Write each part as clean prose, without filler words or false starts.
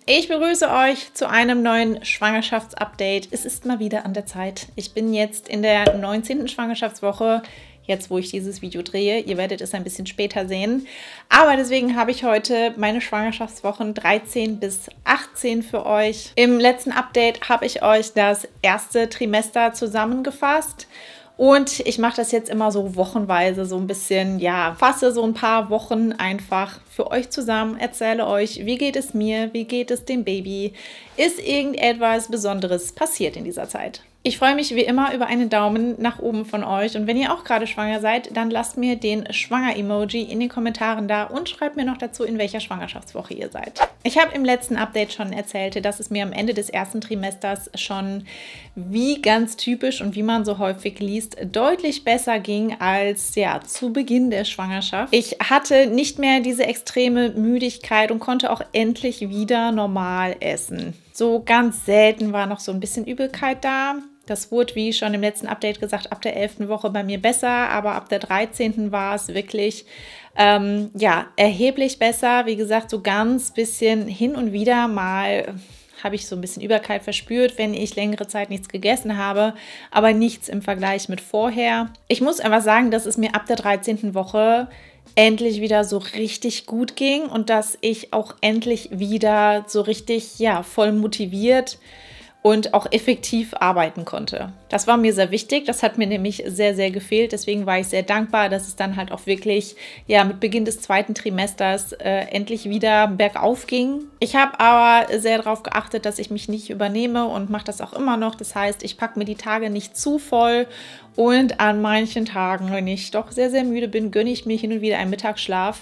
Ich begrüße euch zu einem neuen Schwangerschaftsupdate. Es ist mal wieder an der Zeit. Ich bin jetzt in der 19. Schwangerschaftswoche, jetzt wo ich dieses Video drehe. Ihr werdet es ein bisschen später sehen. Aber deswegen habe ich heute meine Schwangerschaftswochen 13 bis 18 für euch. Im letzten Update habe ich euch das erste Trimester zusammengefasst. Und ich mache das jetzt immer so wochenweise, so ein bisschen, ja, fasse so ein paar Wochen einfach für euch zusammen, erzähle euch, wie geht es mir, wie geht es dem Baby, ist irgendetwas Besonderes passiert in dieser Zeit. Ich freue mich wie immer über einen Daumen nach oben von euch und wenn ihr auch gerade schwanger seid, dann lasst mir den Schwanger-Emoji in den Kommentaren da und schreibt mir noch dazu, in welcher Schwangerschaftswoche ihr seid. Ich habe im letzten Update schon erzählt, dass es mir am Ende des ersten Trimesters schon, wie ganz typisch und wie man so häufig liest, deutlich besser ging als ja zu Beginn der Schwangerschaft. Ich hatte nicht mehr diese extreme Müdigkeit und konnte auch endlich wieder normal essen. So ganz selten war noch so ein bisschen Übelkeit da. Das wurde, wie schon im letzten Update gesagt, ab der 11. Woche bei mir besser, aber ab der 13. war es wirklich ja, erheblich besser. Wie gesagt, so ganz bisschen hin und wieder mal habe ich so ein bisschen Übelkeit verspürt, wenn ich längere Zeit nichts gegessen habe, aber nichts im Vergleich mit vorher. Ich muss einfach sagen, dass es mir ab der 13. Woche endlich wieder so richtig gut ging und dass ich auch endlich wieder so richtig, ja, voll motiviert und auch effektiv arbeiten konnte. Das war mir sehr wichtig, das hat mir nämlich sehr, sehr gefehlt. Deswegen war ich sehr dankbar, dass es dann halt auch wirklich ja, mit Beginn des zweiten Trimesters endlich wieder bergauf ging. Ich habe aber sehr darauf geachtet, dass ich mich nicht übernehme und mache das auch immer noch. Das heißt, ich packe mir die Tage nicht zu voll und an manchen Tagen, wenn ich doch sehr, sehr müde bin, gönne ich mir hin und wieder einen Mittagsschlaf.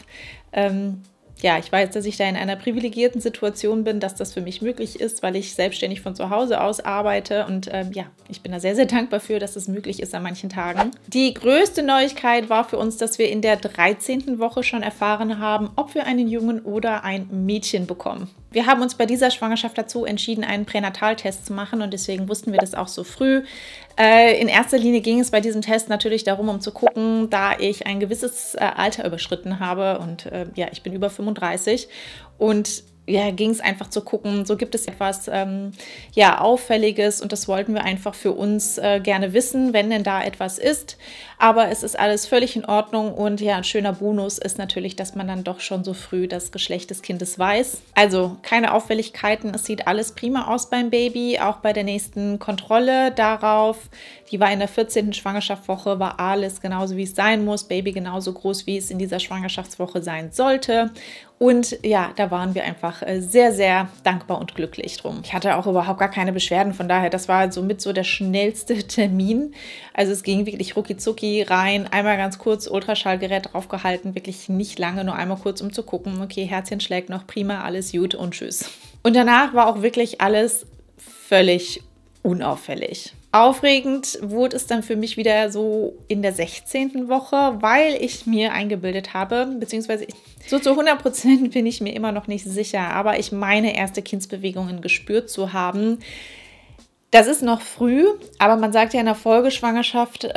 Ja, ich weiß, dass ich da in einer privilegierten Situation bin, dass das für mich möglich ist, weil ich selbstständig von zu Hause aus arbeite und ja, ich bin da sehr, sehr dankbar für, dass es möglich ist an manchen Tagen. Die größte Neuigkeit war für uns, dass wir in der 13. Woche schon erfahren haben, ob wir einen Jungen oder ein Mädchen bekommen. Wir haben uns bei dieser Schwangerschaft dazu entschieden, einen Pränataltest zu machen und deswegen wussten wir das auch so früh. In erster Linie ging es bei diesem Test natürlich darum, um zu gucken, da ich ein gewisses Alter überschritten habe und ja, ich bin über 35 und ja, ging es einfach zu gucken, so gibt es etwas ja, Auffälliges und das wollten wir einfach für uns gerne wissen, wenn denn da etwas ist. Aber es ist alles völlig in Ordnung und ja, ein schöner Bonus ist natürlich, dass man dann doch schon so früh das Geschlecht des Kindes weiß. Also keine Auffälligkeiten, es sieht alles prima aus beim Baby, auch bei der nächsten Kontrolle darauf. Die war in der 14. Schwangerschaftswoche, war alles genauso wie es sein muss, Baby genauso groß wie es in dieser Schwangerschaftswoche sein sollte. Und ja, da waren wir einfach sehr, sehr dankbar und glücklich drum. Ich hatte auch überhaupt gar keine Beschwerden, von daher, das war somit so der schnellste Termin. Also es ging wirklich rucki-zucki rein, einmal ganz kurz Ultraschallgerät draufgehalten, wirklich nicht lange, nur einmal kurz, um zu gucken, okay, Herzchen schlägt noch, prima, alles gut und tschüss. Und danach war auch wirklich alles völlig unauffällig. Aufregend wurde es dann für mich wieder so in der 16. Woche, weil ich mir eingebildet habe, beziehungsweise so zu 100% bin ich mir immer noch nicht sicher, aber ich meine erste Kindsbewegungen gespürt zu haben. Das ist noch früh, aber man sagt ja in der Folgeschwangerschaft,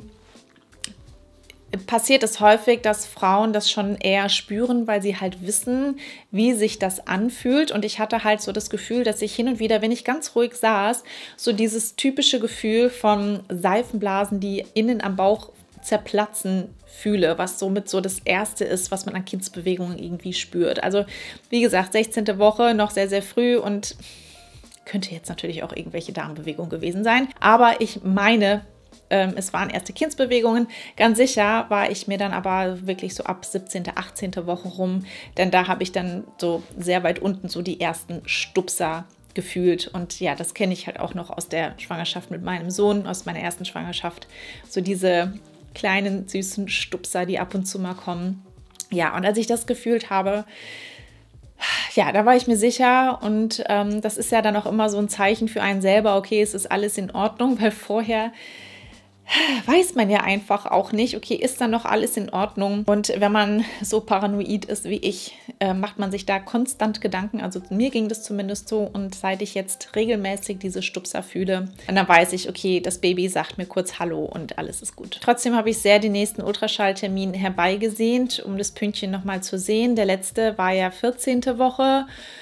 passiert es häufig, dass Frauen das schon eher spüren, weil sie halt wissen, wie sich das anfühlt. Und ich hatte halt so das Gefühl, dass ich hin und wieder, wenn ich ganz ruhig saß, so dieses typische Gefühl von Seifenblasen, die innen am Bauch zerplatzen, fühle, was somit so das Erste ist, was man an Kindsbewegungen irgendwie spürt. Also wie gesagt, 16. Woche, noch sehr, sehr früh und könnte jetzt natürlich auch irgendwelche Darmbewegungen gewesen sein. Aber ich meine, es waren erste Kindsbewegungen. Ganz sicher war ich mir dann aber wirklich so ab 17., 18. Woche rum, denn da habe ich dann so sehr weit unten so die ersten Stupser gefühlt. Und ja, das kenne ich halt auch noch aus der Schwangerschaft mit meinem Sohn, aus meiner ersten Schwangerschaft. So diese kleinen, süßen Stupser, die ab und zu mal kommen. Ja, und als ich das gefühlt habe, ja, da war ich mir sicher und das ist ja dann auch immer so ein Zeichen für einen selber, okay, es ist alles in Ordnung, weil vorher weiß man ja einfach auch nicht, okay, ist dann noch alles in Ordnung? Und wenn man so paranoid ist wie ich, macht man sich da konstant Gedanken. Also mir ging das zumindest so. Und seit ich jetzt regelmäßig diese Stupser fühle, dann weiß ich, okay, das Baby sagt mir kurz Hallo und alles ist gut. Trotzdem habe ich sehr den nächsten Ultraschalltermin herbeigesehnt, um das Pünktchen nochmal zu sehen. Der letzte war ja 14. Woche.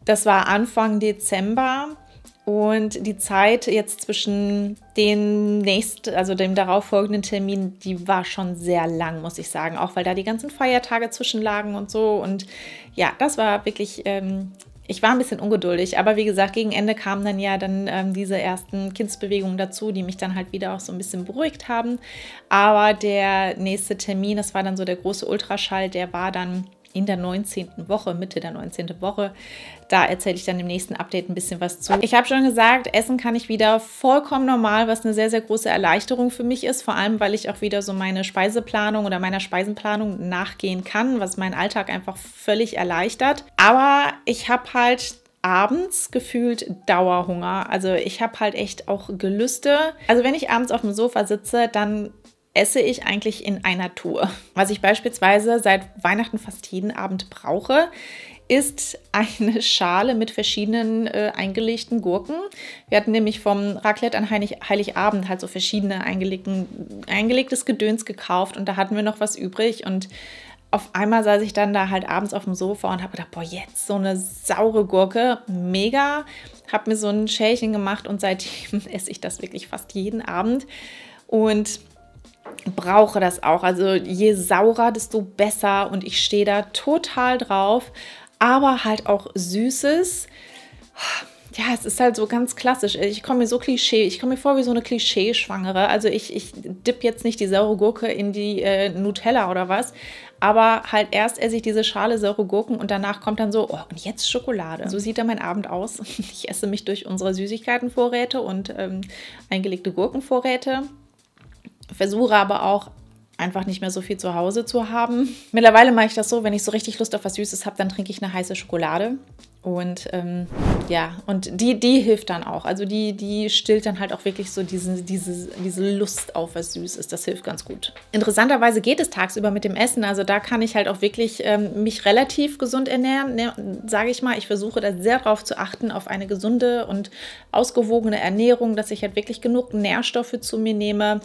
Das war Anfang Dezember. Und die Zeit jetzt zwischen dem darauffolgenden Termin, die war schon sehr lang, muss ich sagen. Auch weil da die ganzen Feiertage zwischenlagen und so. Und ja, das war wirklich, ich war ein bisschen ungeduldig. Aber wie gesagt, gegen Ende kamen dann ja diese ersten Kindsbewegungen dazu, die mich dann halt wieder auch so ein bisschen beruhigt haben. Aber der nächste Termin, das war dann so der große Ultraschall, der war dann in der 19. Woche, Mitte der 19. Woche. Da erzähle ich dann im nächsten Update ein bisschen was zu. Ich habe schon gesagt, essen kann ich wieder vollkommen normal, was eine sehr, sehr große Erleichterung für mich ist. Vor allem, weil ich auch wieder so meine Speiseplanung oder meiner Speisenplanung nachgehen kann, was meinen Alltag einfach völlig erleichtert. Aber ich habe halt abends gefühlt Dauerhunger. Also ich habe halt echt auch Gelüste. Also wenn ich abends auf dem Sofa sitze, dann esse ich eigentlich in einer Tour. Was ich beispielsweise seit Weihnachten fast jeden Abend brauche, ist eine Schale mit verschiedenen eingelegten Gurken. Wir hatten nämlich vom Raclette an Heiligabend halt so verschiedene eingelegtes Gedöns gekauft und da hatten wir noch was übrig und auf einmal saß ich dann da halt abends auf dem Sofa und habe gedacht, boah, jetzt so eine saure Gurke, mega. Habe mir so ein Schälchen gemacht und seitdem esse ich das wirklich fast jeden Abend und brauche das auch. Also je saurer, desto besser und ich stehe da total drauf, aber halt auch Süßes. Ja, es ist halt so ganz klassisch. Ich komme mir vor wie so eine Klischee-Schwangere. Also ich dipp jetzt nicht die saure Gurke in die Nutella oder was, aber halt erst esse ich diese Schale saure Gurken und danach kommt dann so, oh, und jetzt Schokolade. So sieht dann mein Abend aus. Ich esse mich durch unsere Süßigkeitenvorräte und eingelegte Gurkenvorräte. Versuche aber auch einfach nicht mehr so viel zu Hause zu haben. Mittlerweile mache ich das so, wenn ich so richtig Lust auf was Süßes habe, dann trinke ich eine heiße Schokolade. Und ja, und die hilft dann auch. Also die stillt dann halt auch wirklich so diese Lust auf was Süßes. Das hilft ganz gut. Interessanterweise geht es tagsüber mit dem Essen. Also da kann ich halt auch wirklich mich relativ gesund ernähren, sage ich mal. Ich versuche da sehr drauf zu achten, auf eine gesunde und ausgewogene Ernährung, dass ich halt wirklich genug Nährstoffe zu mir nehme.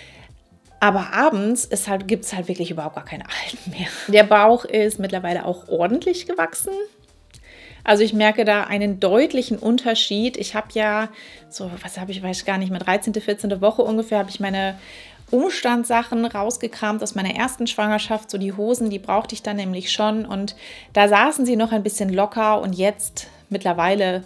Aber abends gibt es halt wirklich überhaupt gar keine Halten mehr. Der Bauch ist mittlerweile auch ordentlich gewachsen. Also ich merke da einen deutlichen Unterschied. Ich habe ja, weiß gar nicht mehr, 13., 14. Woche ungefähr, habe ich meine Umstandssachen rausgekramt aus meiner ersten Schwangerschaft. So die Hosen, die brauchte ich dann nämlich schon. Und da saßen sie noch ein bisschen locker und jetzt mittlerweile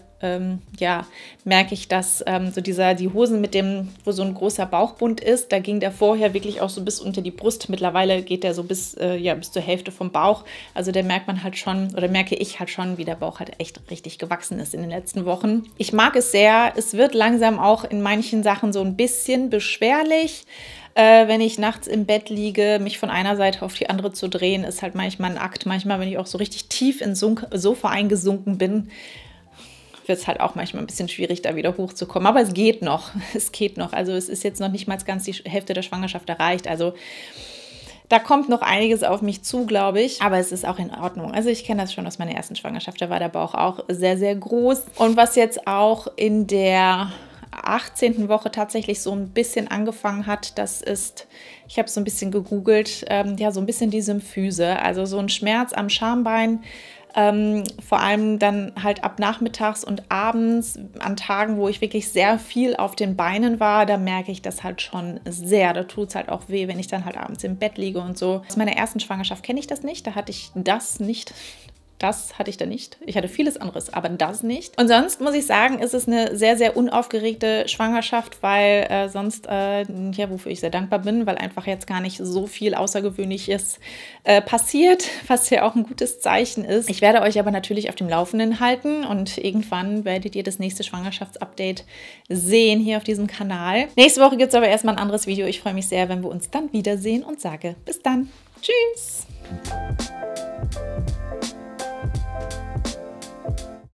merke ich, dass die Hosen mit dem, wo so ein großer Bauchbund ist, da ging der vorher wirklich auch so bis unter die Brust. Mittlerweile geht der so bis zur Hälfte vom Bauch. Also da merkt man halt schon, oder merke ich halt schon, wie der Bauch halt echt richtig gewachsen ist in den letzten Wochen. Ich mag es sehr. Es wird langsam auch in manchen Sachen so ein bisschen beschwerlich. Wenn ich nachts im Bett liege, mich von einer Seite auf die andere zu drehen, ist halt manchmal ein Akt. Manchmal, wenn ich auch so richtig tief ins Sofa eingesunken bin, wird es halt auch manchmal ein bisschen schwierig, da wieder hochzukommen. Aber es geht noch. Es geht noch. Also es ist jetzt noch nicht mal ganz die Hälfte der Schwangerschaft erreicht. Also da kommt noch einiges auf mich zu, glaube ich. Aber es ist auch in Ordnung. Also ich kenne das schon aus meiner ersten Schwangerschaft. Da war der Bauch auch sehr, sehr groß. Und was jetzt auch in der 18. Woche tatsächlich so ein bisschen angefangen hat, das ist, ich habe so ein bisschen gegoogelt, so ein bisschen die Symphyse. Also so ein Schmerz am Schambein, vor allem dann halt ab nachmittags und abends an Tagen, wo ich wirklich sehr viel auf den Beinen war, da merke ich das halt schon sehr. Da tut es halt auch weh, wenn ich dann halt abends im Bett liege und so. Aus meiner ersten Schwangerschaft kenne ich das nicht, da hatte ich das nicht. Das hatte ich da nicht. Ich hatte vieles anderes, aber das nicht. Und sonst muss ich sagen, ist es eine sehr, sehr unaufgeregte Schwangerschaft, weil wofür ich sehr dankbar bin, weil einfach jetzt gar nicht so viel Außergewöhnliches passiert, was ja auch ein gutes Zeichen ist. Ich werde euch aber natürlich auf dem Laufenden halten und irgendwann werdet ihr das nächste Schwangerschaftsupdate sehen hier auf diesem Kanal. Nächste Woche gibt es aber erstmal ein anderes Video. Ich freue mich sehr, wenn wir uns dann wiedersehen und sage bis dann. Tschüss!